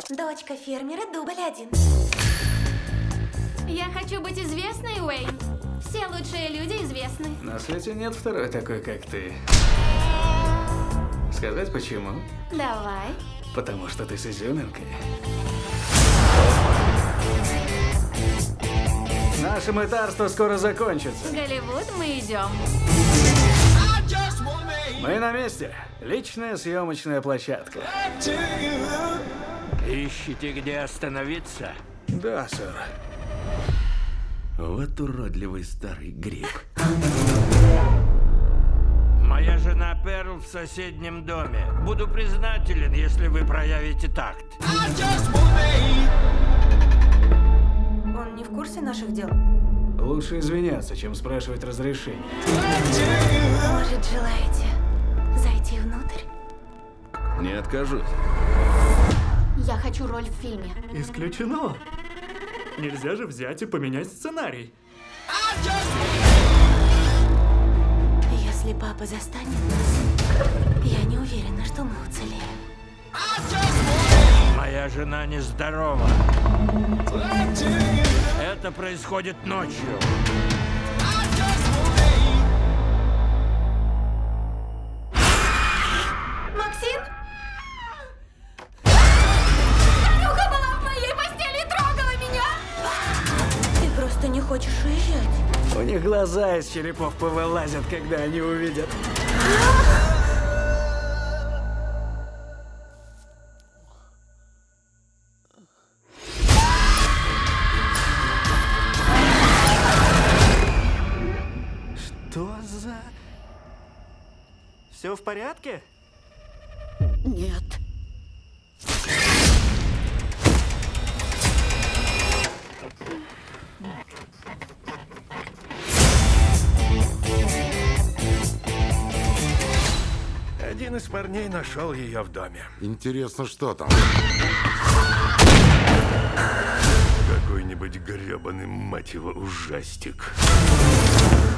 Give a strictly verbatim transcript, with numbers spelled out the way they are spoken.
Дочка фермера, дубль один. Я хочу быть известной, Уэйн. Все лучшие люди известны. На свете нет второй такой, как ты. Сказать почему? Давай. Потому что ты с изюминкой. Наше мытарство скоро закончится. Голливуд, мы идем. Мы на месте. Личная съемочная площадка. Ищете, где остановиться? Да, сэр. Вот уродливый старый гриб. Моя жена Перл в соседнем доме. Буду признателен, если вы проявите такт. Он не в курсе наших дел? Лучше извиняться, чем спрашивать разрешение. Может, желаете зайти внутрь? Не откажусь. Я хочу роль в фильме. Исключено. Нельзя же взять и поменять сценарий. Если папа застанет нас, я не уверена, что мы уцелеем. Моя жена нездорова. Это происходит ночью. Максим? Старуха была в моей постели и трогала меня! Ты просто не хочешь уезжать. У них глаза из черепов повылазят, когда они увидят. Что за... Все в порядке? Нет. Один из парней нашел ее в доме. Интересно, что там? Какой-нибудь гребаный, мать его, ужастик.